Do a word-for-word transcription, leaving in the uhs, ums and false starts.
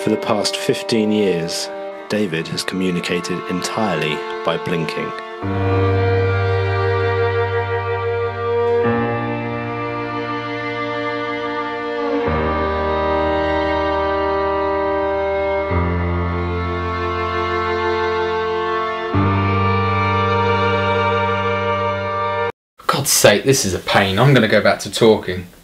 For the past fifteen years, David has communicated entirely by blinking. For God's sake, this is a pain. I'm going to go back to talking.